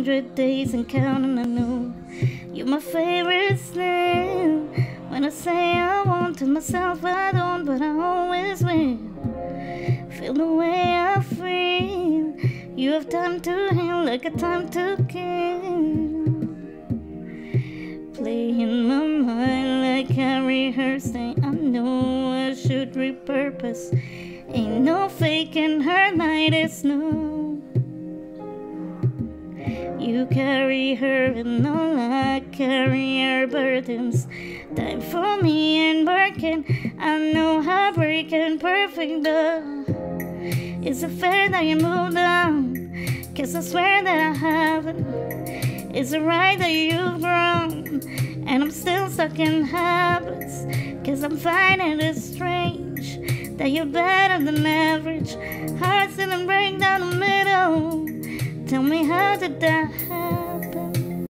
100 days and counting. I know you're my favorite snail. When I say I want to myself, I don't, but I always will. Feel the way I feel. You have time to heal like a time to kill. Play in my mind like I rehearsed. I know I should repurpose. Ain't no faking her night is no. You carry her and all I carry her burdens. Time for me and working. I know heartbreaking perfect, but is it fair that you moved on? 'Cause I swear that I haven't. Is it right that you've grown and I'm still stuck in habits? 'Cause I'm finding it strange that you're better than average. Hearts didn't break down the middle. Tell me, how did that happen?